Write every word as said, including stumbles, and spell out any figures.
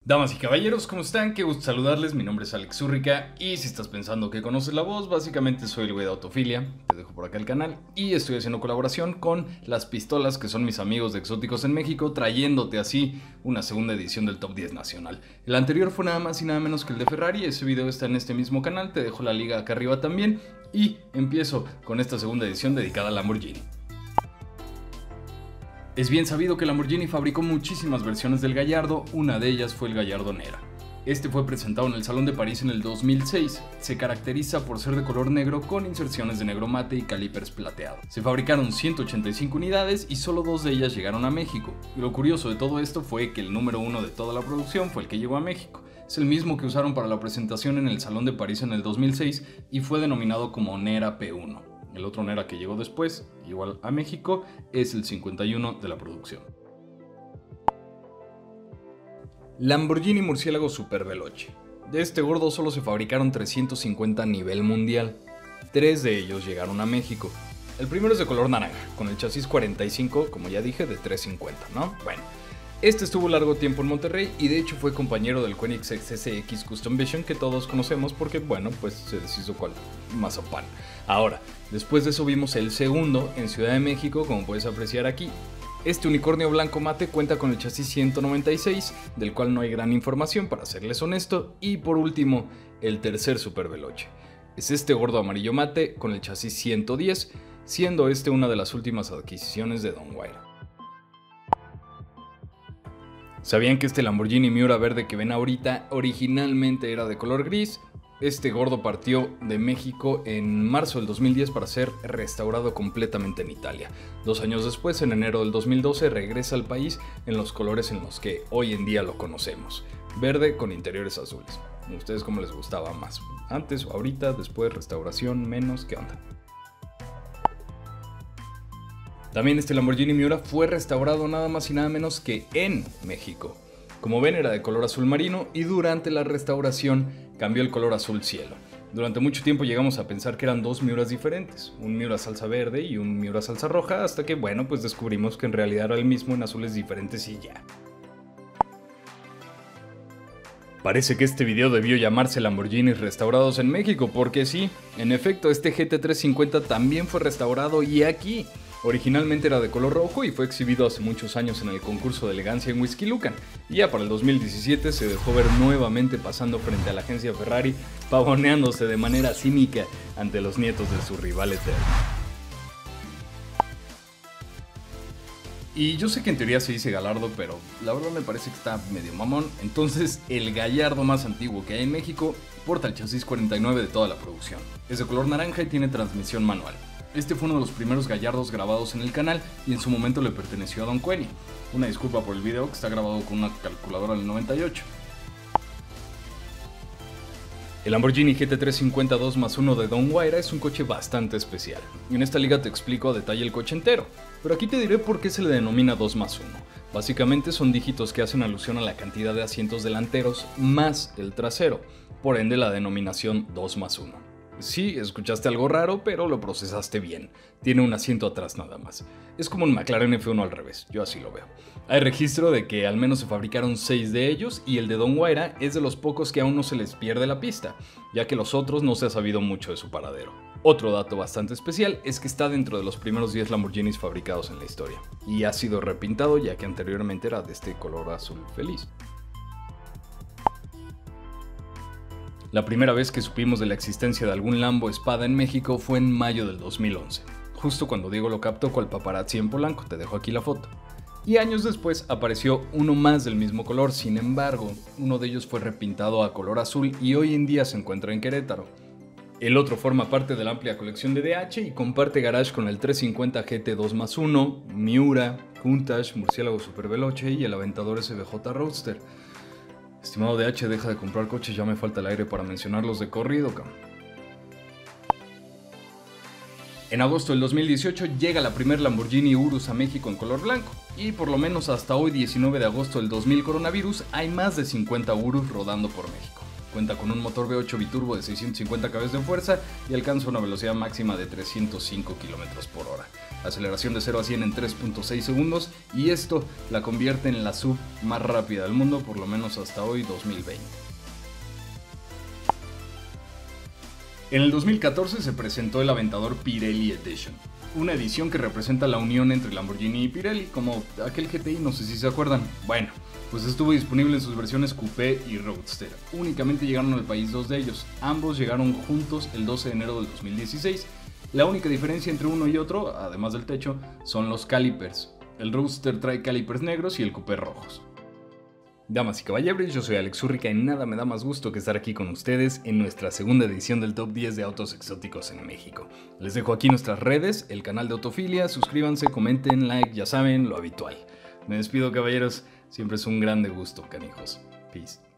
Damas y caballeros, ¿cómo están? Qué gusto saludarles, mi nombre es Alex Zúrrica y si estás pensando que conoces la voz, básicamente soy el güey de Autofilia, te dejo por acá el canal y estoy haciendo colaboración con Las Pistolas, que son mis amigos de Exóticos en México, trayéndote así una segunda edición del Top diez Nacional. El anterior fue nada más y nada menos que el de Ferrari, ese video está en este mismo canal, te dejo la liga acá arriba también y empiezo con esta segunda edición dedicada a Lamborghini. Es bien sabido que Lamborghini fabricó muchísimas versiones del Gallardo, una de ellas fue el Gallardo Nera. Este fue presentado en el Salón de París en el dos mil seis, se caracteriza por ser de color negro con inserciones de negro mate y calipers plateados. Se fabricaron ciento ochenta y cinco unidades y solo dos de ellas llegaron a México. Y lo curioso de todo esto fue que el número uno de toda la producción fue el que llegó a México. Es el mismo que usaron para la presentación en el Salón de París en el dos mil seis y fue denominado como Nera P uno. El otro Nera que llegó después, igual a México, es el cincuenta y uno de la producción. Lamborghini Murciélago Super Veloce. De este gordo solo se fabricaron trescientos cincuenta a nivel mundial. Tres de ellos llegaron a México. El primero es de color naranja, con el chasis cuarenta y cinco, como ya dije, de trescientos cincuenta, ¿no? Bueno. Este estuvo largo tiempo en Monterrey y de hecho fue compañero del Koenigsegg C C X Custom Vision que todos conocemos porque, bueno, pues se deshizo cual mazapán. Ahora, después de eso vimos el segundo en Ciudad de México, como puedes apreciar aquí. Este unicornio blanco mate cuenta con el chasis ciento noventa y seis, del cual no hay gran información para serles honesto. Y por último, el tercer Super Veloce. Es este gordo amarillo mate con el chasis ciento diez, siendo este una de las últimas adquisiciones de Don Guaira. ¿Sabían que este Lamborghini Miura verde que ven ahorita originalmente era de color gris? Este gordo partió de México en marzo del dos mil diez para ser restaurado completamente en Italia. Dos años después, en enero del dos mil doce, regresa al país en los colores en los que hoy en día lo conocemos. Verde con interiores azules. ¿A ustedes cómo les gustaba más? ¿Antes o ahorita? ¿Después? ¿Restauración? ¿Menos? ¿Qué onda? También este Lamborghini Miura fue restaurado nada más y nada menos que en México. Como ven, era de color azul marino y durante la restauración cambió el color azul cielo. Durante mucho tiempo llegamos a pensar que eran dos Miuras diferentes, un Miura salsa verde y un Miura salsa roja, hasta que bueno, pues descubrimos que en realidad era el mismo en azules diferentes y ya. Parece que este video debió llamarse Lamborghinis restaurados en México, porque sí, en efecto este G T trescientos cincuenta también fue restaurado y aquí. Originalmente era de color rojo y fue exhibido hace muchos años en el concurso de elegancia en Whisky Lucan, y ya para el dos mil diecisiete se dejó ver nuevamente pasando frente a la agencia Ferrari, pavoneándose de manera cínica ante los nietos de su rival eterno. Y yo sé que en teoría se dice Gallardo, pero la verdad me parece que está medio mamón. Entonces, el Gallardo más antiguo que hay en México porta el chasis cuarenta y nueve de toda la producción. Es de color naranja y tiene transmisión manual. Este fue uno de los primeros Gallardos grabados en el canal y en su momento le perteneció a Don Queni. Una disculpa por el video que está grabado con una calculadora del noventa y ocho. El Lamborghini G T trescientos cincuenta dos más uno de Don Guaira es un coche bastante especial. Y en esta liga te explico a detalle el coche entero, pero aquí te diré por qué se le denomina dos más uno. Básicamente son dígitos que hacen alusión a la cantidad de asientos delanteros más el trasero, por ende la denominación dos más uno. Sí, escuchaste algo raro, pero lo procesaste bien. Tiene un asiento atrás nada más. Es como un McLaren F uno al revés, yo así lo veo. Hay registro de que al menos se fabricaron seis de ellos y el de Don Guaira es de los pocos que aún no se les pierde la pista, ya que los otros no se ha sabido mucho de su paradero. Otro dato bastante especial es que está dentro de los primeros diez Lamborghinis fabricados en la historia, y ha sido repintado ya que anteriormente era de este color azul feliz. La primera vez que supimos de la existencia de algún Lambo Espada en México fue en mayo del dos mil once, justo cuando Diego lo captó cual paparazzi en Polanco, te dejo aquí la foto. Y años después apareció uno más del mismo color, sin embargo, uno de ellos fue repintado a color azul y hoy en día se encuentra en Querétaro. El otro forma parte de la amplia colección de D H y comparte garage con el trescientos cincuenta G T dos más uno, Miura, Countach, Murciélago Super Veloce y el Aventador S V J Roadster. Estimado D H, deja de comprar coches, ya me falta el aire para mencionarlos de corrido, cabrón. En agosto del dos mil dieciocho llega la primer Lamborghini Urus a México en color blanco, y por lo menos hasta hoy diecinueve de agosto del dos mil coronavirus hay más de cincuenta Urus rodando por México. Cuenta con un motor V ocho biturbo de seiscientos cincuenta caballos de fuerza y alcanza una velocidad máxima de trescientos cinco kilómetros por hora. aceleración de cero a cien en tres punto seis segundos, y esto la convierte en la sub más rápida del mundo, por lo menos hasta hoy, dos mil veinte. En el dos mil catorce se presentó el Aventador Pirelli Edition, una edición que representa la unión entre Lamborghini y Pirelli, como aquel G T I, no sé si se acuerdan. Bueno, pues estuvo disponible en sus versiones Coupé y Roadster. Únicamente llegaron al país dos de ellos, ambos llegaron juntos el doce de enero del dos mil dieciséis. La única diferencia entre uno y otro, además del techo, son los calipers. El Roadster trae calipers negros y el Coupé rojos. Damas y caballeros, yo soy Alex Urrica y nada me da más gusto que estar aquí con ustedes en nuestra segunda edición del Top diez de autos exóticos en México. Les dejo aquí nuestras redes, el canal de Autofilia, suscríbanse, comenten, like, ya saben, lo habitual. Me despido, caballeros, siempre es un grande gusto, canijos. Peace.